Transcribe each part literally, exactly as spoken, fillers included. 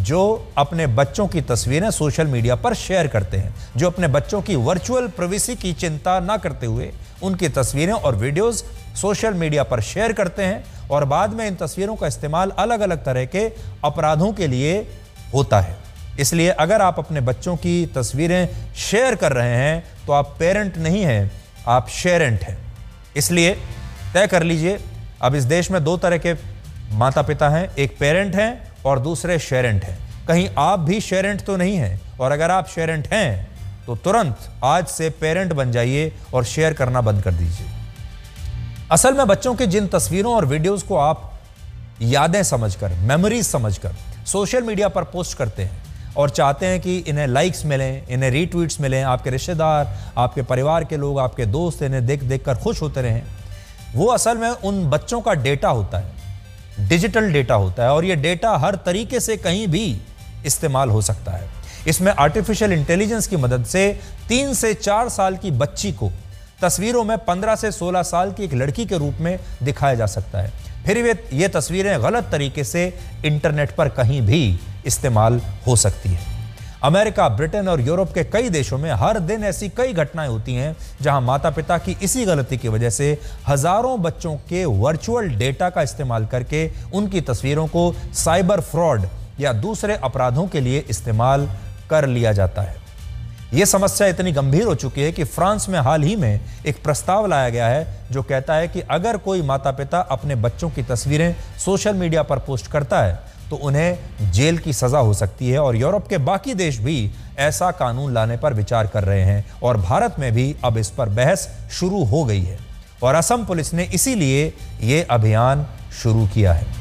जो अपने बच्चों की तस्वीरें सोशल मीडिया पर शेयर करते हैं, जो अपने बच्चों की वर्चुअल प्राइवेसी की चिंता ना करते हुए उनकी तस्वीरें और वीडियोस सोशल मीडिया पर शेयर करते हैं और बाद में इन तस्वीरों का इस्तेमाल अलग अलग तरह के अपराधों के लिए होता है। इसलिए अगर आप अपने बच्चों की तस्वीरें शेयर कर रहे हैं तो आप पेरेंट नहीं हैं, आप शेरेंट हैं। इसलिए तय कर लीजिए, अब इस देश में दो तरह के माता पिता हैं, एक पेरेंट हैं और दूसरे शेरेंट हैं। कहीं आप भी शेरेंट तो नहीं हैं, और अगर आप शेरेंट हैं तो तुरंत आज से पेरेंट बन जाइए और शेयर करना बंद कर दीजिए। असल में बच्चों की जिन तस्वीरों और वीडियोस को आप यादें समझकर, मेमोरीज समझकर सोशल मीडिया पर पोस्ट करते हैं और चाहते हैं कि इन्हें लाइक्स मिलें, इन्हें रीट्वीट्स मिलें, आपके रिश्तेदार, आपके परिवार के लोग, आपके दोस्त इन्हें देख देख कर खुश होते रहें, वो असल में उन बच्चों का डेटा होता है, डिजिटल डेटा होता है, और ये डेटा हर तरीके से कहीं भी इस्तेमाल हो सकता है। इसमें आर्टिफिशियल इंटेलिजेंस की मदद से तीन से चार साल की बच्ची को तस्वीरों में पंद्रह से सोलह साल की एक लड़की के रूप में दिखाया जा सकता है। फिर वे ये तस्वीरें गलत तरीके से इंटरनेट पर कहीं भी इस्तेमाल हो सकती है। अमेरिका, ब्रिटेन और यूरोप के कई देशों में हर दिन ऐसी कई घटनाएं होती हैं जहां माता पिता की इसी गलती की वजह से हजारों बच्चों के वर्चुअल डेटा का इस्तेमाल करके उनकी तस्वीरों को साइबर फ्रॉड या दूसरे अपराधों के लिए इस्तेमाल कर लिया जाता है। यह समस्या इतनी गंभीर हो चुकी है कि फ्रांस में हाल ही में एक प्रस्ताव लाया गया है जो कहता है कि अगर कोई माता पिता अपने बच्चों की तस्वीरें सोशल मीडिया पर पोस्ट करता है तो उन्हें जेल की सजा हो सकती है। और यूरोप के बाकी देश भी ऐसा कानून लाने पर विचार कर रहे हैं और भारत में भी अब इस पर बहस शुरू हो गई है और असम पुलिस ने इसीलिए यह अभियान शुरू किया है।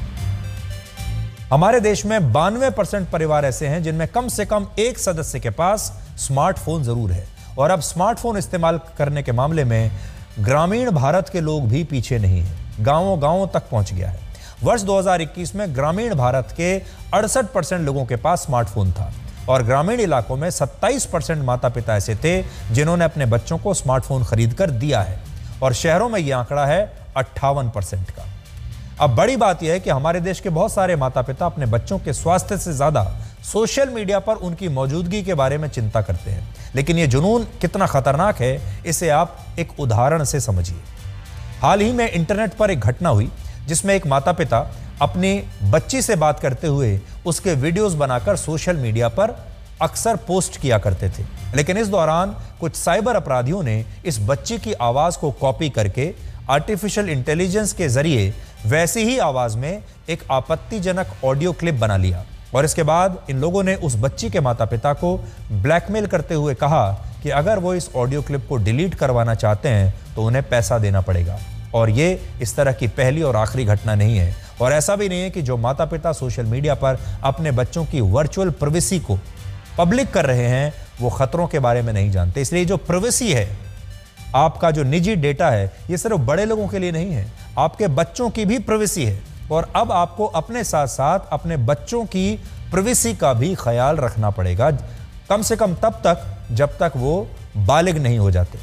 हमारे देश में बानवे परसेंट परिवार ऐसे हैं जिनमें कम से कम एक सदस्य के पास स्मार्टफोन जरूर है, और अब स्मार्टफोन इस्तेमाल करने के मामले में ग्रामीण भारत के लोग भी पीछे नहीं हैं, गांवों गांवों तक पहुंच गया है। वर्ष दो हज़ार इक्कीस में ग्रामीण भारत के अड़सठ परसेंट लोगों के पास स्मार्टफोन था और ग्रामीण इलाकों में सत्ताईस परसेंट माता पिता ऐसे थे जिन्होंने अपने बच्चों को स्मार्टफोन खरीद कर दिया है, और शहरों में यह आंकड़ा है अट्ठावन परसेंट का। अब बड़ी बात यह है कि हमारे देश के बहुत सारे माता पिता अपने बच्चों के स्वास्थ्य से ज्यादा सोशल मीडिया पर उनकी मौजूदगी के बारे में चिंता करते हैं। लेकिन यह जुनून कितना खतरनाक है इसे आप एक उदाहरण से समझिए। हाल ही में इंटरनेट पर एक घटना हुई जिसमें एक माता पिता अपनी बच्ची से बात करते हुए उसके वीडियोस बनाकर सोशल मीडिया पर अक्सर पोस्ट किया करते थे। लेकिन इस दौरान कुछ साइबर अपराधियों ने इस बच्ची की आवाज को कॉपी करके आर्टिफिशियल इंटेलिजेंस के जरिए वैसी ही आवाज में एक आपत्तिजनक ऑडियो क्लिप बना लिया, और इसके बाद इन लोगों ने उस बच्ची के माता पिता को ब्लैकमेल करते हुए कहा कि अगर वो इस ऑडियो क्लिप को डिलीट करवाना चाहते हैं तो उन्हें पैसा देना पड़ेगा। और ये इस तरह की पहली और आखिरी घटना नहीं है, और ऐसा भी नहीं है कि जो माता पिता सोशल मीडिया पर अपने बच्चों की वर्चुअल प्राइवेसी को पब्लिक कर रहे हैं वो खतरों के बारे में नहीं जानते। इसलिए जो प्राइवेसी है, आपका जो निजी डेटा है, ये सिर्फ बड़े लोगों के लिए नहीं है, आपके बच्चों की भी प्राइवेसी है। और अब आपको अपने साथ साथ अपने बच्चों की प्राइवेसी का भी ख्याल रखना पड़ेगा, कम से कम तब तक जब तक वो बालिग नहीं हो जाते।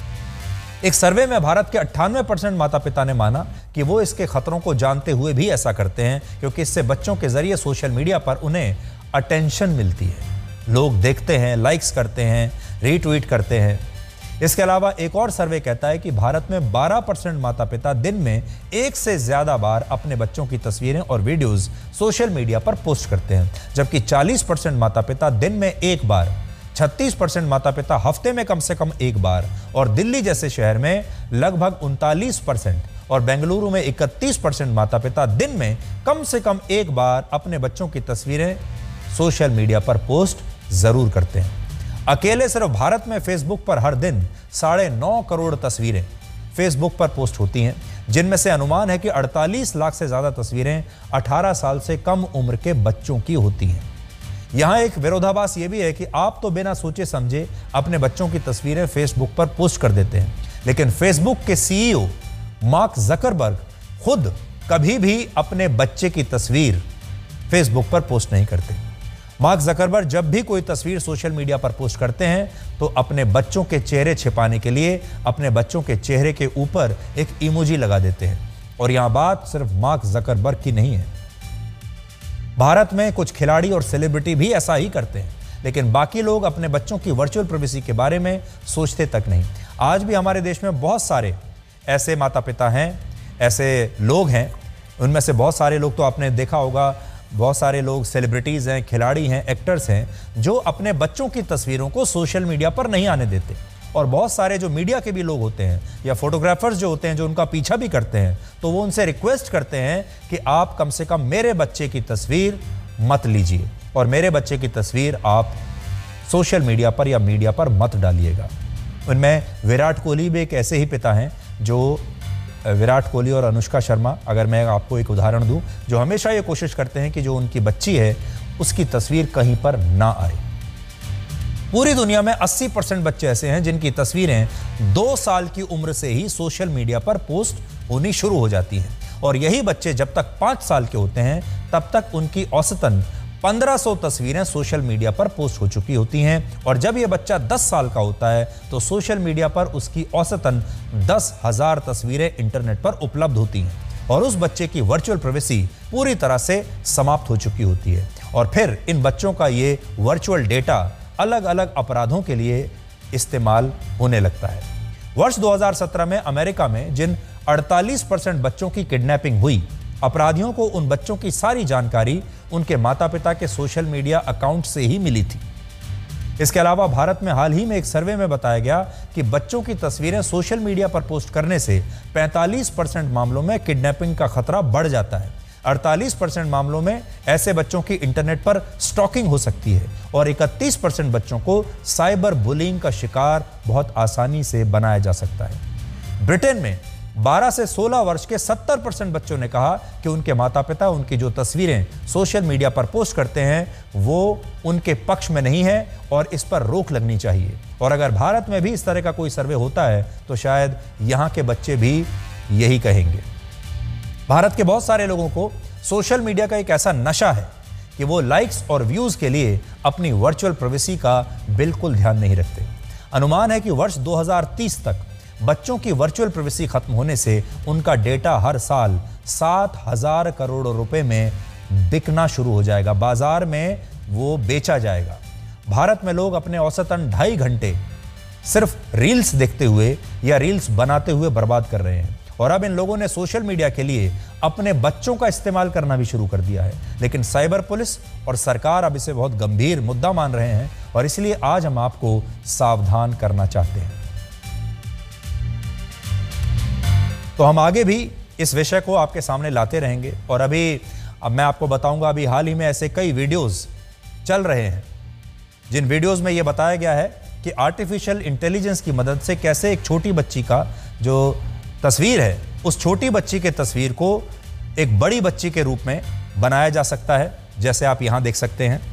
एक सर्वे में भारत के अट्ठानवे परसेंट माता पिता ने माना कि वो इसके खतरों को जानते हुए भी ऐसा करते हैं क्योंकि इससे बच्चों के जरिए सोशल मीडिया पर उन्हें अटेंशन मिलती है, लोग देखते हैं, लाइक्स करते हैं, रीट्वीट करते हैं। इसके अलावा एक और सर्वे कहता है कि भारत में बारह परसेंट माता पिता दिन में एक से ज्यादा बार अपने बच्चों की तस्वीरें और वीडियोस सोशल मीडिया पर पोस्ट करते हैं, जबकि चालीस परसेंट माता पिता दिन में एक बार, छत्तीस परसेंट माता पिता हफ्ते में कम से कम एक बार, और दिल्ली जैसे शहर में लगभग उनतालीस परसेंट और बेंगलुरु में इकतीस परसेंट माता पिता दिन में कम से कम एक बार अपने बच्चों की तस्वीरें सोशल मीडिया पर पोस्ट जरूर करते हैं। अकेले सिर्फ भारत में फेसबुक पर हर दिन साढ़े नौ करोड़ तस्वीरें फेसबुक पर पोस्ट होती हैं, जिनमें से अनुमान है कि अड़तालीस लाख से ज्यादा तस्वीरें अठारह साल से कम उम्र के बच्चों की होती हैं। यहां एक विरोधाभास यह भी है कि आप तो बिना सोचे समझे अपने बच्चों की तस्वीरें फेसबुक पर पोस्ट कर देते हैं, लेकिन फेसबुक के सीईओ मार्क जकरबर्ग खुद कभी भी अपने बच्चे की तस्वीर फेसबुक पर पोस्ट नहीं करते। मार्क जकरबर्ग जब भी कोई तस्वीर सोशल मीडिया पर पोस्ट करते हैं तो अपने बच्चों के चेहरे छिपाने के लिए अपने बच्चों के चेहरे के ऊपर एक इमोजी लगा देते हैं। और यहां बात सिर्फ मार्क जकरबर्ग की नहीं है। भारत में कुछ खिलाड़ी और सेलिब्रिटी भी ऐसा ही करते हैं, लेकिन बाकी लोग अपने बच्चों की वर्चुअल प्राइवेसी के बारे में सोचते तक नहीं। आज भी हमारे देश में बहुत सारे ऐसे माता पिता हैं, ऐसे लोग हैं। उनमें से बहुत सारे लोग तो आपने देखा होगा, बहुत सारे लोग सेलिब्रिटीज़ हैं, खिलाड़ी हैं, एक्टर्स हैं, जो अपने बच्चों की तस्वीरों को सोशल मीडिया पर नहीं आने देते। और बहुत सारे जो मीडिया के भी लोग होते हैं या फोटोग्राफर्स जो होते हैं, जो उनका पीछा भी करते हैं, तो वो उनसे रिक्वेस्ट करते हैं कि आप कम से कम मेरे बच्चे की तस्वीर मत लीजिए और मेरे बच्चे की तस्वीर आप सोशल मीडिया पर या मीडिया पर मत डालिएगा। उनमें विराट कोहली भी एक ऐसे ही पिता हैं, जो विराट कोहली और अनुष्का शर्मा, अगर मैं आपको एक उदाहरण दूं, जो हमेशा ये कोशिश करते हैं कि जो उनकी बच्ची है उसकी तस्वीर कहीं पर ना आए। पूरी दुनिया में अस्सी परसेंट बच्चे ऐसे हैं जिनकी तस्वीरें दो साल की उम्र से ही सोशल मीडिया पर पोस्ट होनी शुरू हो जाती हैं, और यही बच्चे जब तक पाँच साल के होते हैं तब तक उनकी औसतन पंद्रह सौ तस्वीरें सोशल मीडिया पर पोस्ट हो चुकी होती हैं। और जब यह बच्चा दस साल का होता है तो सोशल मीडिया पर उसकी औसतन दस हजार तस्वीरें इंटरनेट पर उपलब्ध होती हैं, और उस बच्चे की वर्चुअल प्राइवेसी पूरी तरह से समाप्त हो चुकी होती है। और फिर इन बच्चों का ये वर्चुअल डेटा अलग अलग अपराधों के लिए इस्तेमाल होने लगता है। वर्ष दो हज़ार सत्रह में अमेरिका में जिन अड़तालीस परसेंट बच्चों की किडनैपिंग हुई, अपराधियों को उन बच्चों की सारी जानकारी उनके माता पिता के सोशल मीडिया अकाउंट से ही मिली थी। इसके अलावा भारत में हाल ही में एक सर्वे में बताया गया कि बच्चों की तस्वीरें सोशल मीडिया पर पोस्ट करने से पैंतालीस परसेंट मामलों में किडनैपिंग का खतरा बढ़ जाता है। अड़तालीस परसेंट मामलों में ऐसे बच्चों की इंटरनेट पर स्टॉकिंग हो सकती है, और इकतीस परसेंट बच्चों को साइबर बुलिंग का शिकार बहुत आसानी से बनाया जा सकता है। ब्रिटेन में बारह से सोलह वर्ष के सत्तर परसेंट बच्चों ने कहा कि उनके माता पिता उनकी जो तस्वीरें सोशल मीडिया पर पोस्ट करते हैं वो उनके पक्ष में नहीं है और इस पर रोक लगनी चाहिए। और अगर भारत में भी इस तरह का कोई सर्वे होता है तो शायद यहाँ के बच्चे भी यही कहेंगे। भारत के बहुत सारे लोगों को सोशल मीडिया का एक ऐसा नशा है कि वो लाइक्स और व्यूज के लिए अपनी वर्चुअल प्राइवेसी का बिल्कुल ध्यान नहीं रखते। अनुमान है कि वर्ष दो हज़ार तीस तक बच्चों की वर्चुअल प्राइवेसी खत्म होने से उनका डेटा हर साल सात हजार करोड़ रुपए में बिकना शुरू हो जाएगा, बाजार में वो बेचा जाएगा। भारत में लोग अपने औसतन ढाई घंटे सिर्फ रील्स देखते हुए या रील्स बनाते हुए बर्बाद कर रहे हैं, और अब इन लोगों ने सोशल मीडिया के लिए अपने बच्चों का इस्तेमाल करना भी शुरू कर दिया है। लेकिन साइबर पुलिस और सरकार अब इसे बहुत गंभीर मुद्दा मान रहे हैं, और इसलिए आज हम आपको सावधान करना चाहते हैं। तो हम आगे भी इस विषय को आपके सामने लाते रहेंगे, और अभी अब मैं आपको बताऊंगा, अभी हाल ही में ऐसे कई वीडियोस चल रहे हैं जिन वीडियोस में यह बताया गया है कि आर्टिफिशियल इंटेलिजेंस की मदद से कैसे एक छोटी बच्ची का जो तस्वीर है, उस छोटी बच्ची के तस्वीर को एक बड़ी बच्ची के रूप में बनाया जा सकता है, जैसे आप यहां देख सकते हैं।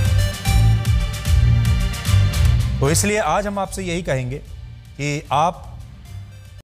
तो इसलिए आज हम आपसे यही कहेंगे कि आप